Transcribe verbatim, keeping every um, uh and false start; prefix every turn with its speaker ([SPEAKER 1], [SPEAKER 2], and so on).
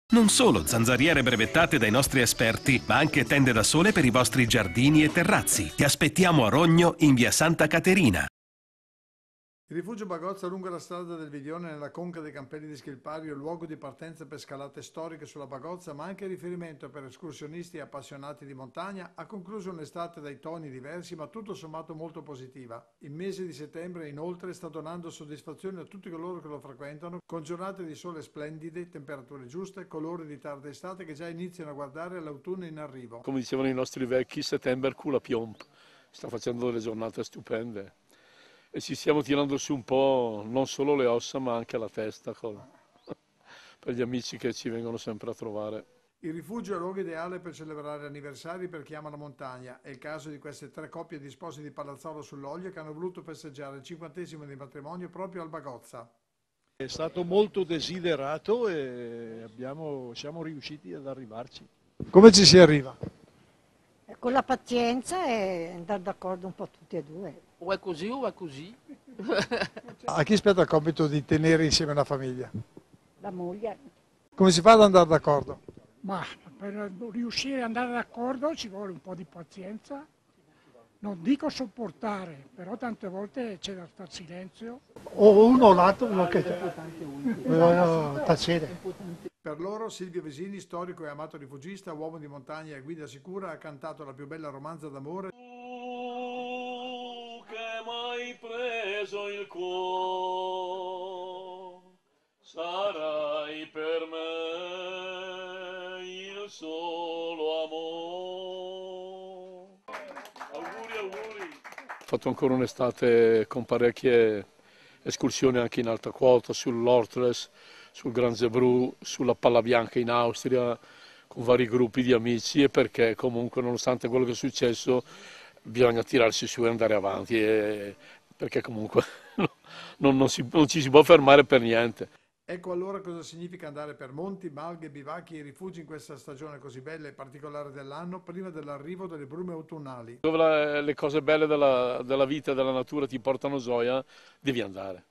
[SPEAKER 1] Non solo zanzariere brevettate dai nostri esperti, ma anche tende da sole per i vostri giardini e terrazzi. Ti aspettiamo a Rogno, in via Santa Caterina.
[SPEAKER 2] Il rifugio Bagozza lungo la strada del Vidione nella conca dei Campelli di Schilpario è luogo di partenza per scalate storiche sulla Bagozza, ma anche riferimento per escursionisti e appassionati di montagna, ha concluso un'estate dai toni diversi ma tutto sommato molto positiva. Il mese di settembre inoltre sta donando soddisfazione a tutti coloro che lo frequentano, con giornate di sole splendide, temperature giuste, colori di tarda estate che già iniziano a guardare l'autunno in arrivo.
[SPEAKER 3] Come dicevano i nostri vecchi, settembre cula piomp, sta facendo delle giornate stupende. E ci stiamo tirando su un po' non solo le ossa ma anche la testa con... per gli amici che ci vengono sempre a trovare.
[SPEAKER 2] Il rifugio è il luogo ideale per celebrare anniversari per chi ama la montagna. È il caso di queste tre coppie di sposi di Palazzolo sull'Oglio che hanno voluto festeggiare il cinquantesimo di matrimonio proprio al Bagozza.
[SPEAKER 4] È stato molto desiderato e abbiamo, siamo riusciti ad arrivarci.
[SPEAKER 2] Come ci si arriva?
[SPEAKER 5] Con la pazienza e andare d'accordo un po' tutti e due.
[SPEAKER 6] O è così o è così.
[SPEAKER 2] A chi spetta il compito di tenere insieme una famiglia?
[SPEAKER 5] La moglie.
[SPEAKER 2] Come si fa ad andare d'accordo?
[SPEAKER 7] Ma per riuscire ad andare d'accordo ci vuole un po' di pazienza, non dico sopportare, però tante volte c'è da star silenzio.
[SPEAKER 8] O uno o l'altro, uno che tacere.
[SPEAKER 2] Per loro Silvio Vesini, storico e amato rifugista, uomo di montagna e guida sicura, ha cantato la più bella romanza d'amore.
[SPEAKER 3] Tu che m'hai preso il cuore, sarai per me il solo amore. Auguri, auguri. Ho fatto ancora un'estate con parecchie escursioni anche in alta quota, sull'Ortles, sul Gran Zebrù, sulla Palla Bianca in Austria, con vari gruppi di amici, e perché comunque nonostante quello che è successo bisogna tirarsi su e andare avanti, e perché comunque non, non, si, non ci si può fermare per niente.
[SPEAKER 2] Ecco allora cosa significa andare per monti, malghe, bivacchi e rifugi in questa stagione così bella e particolare dell'anno, prima dell'arrivo delle brume autunnali.
[SPEAKER 3] Dove la, le cose belle della, della vita e della natura ti portano gioia, devi andare.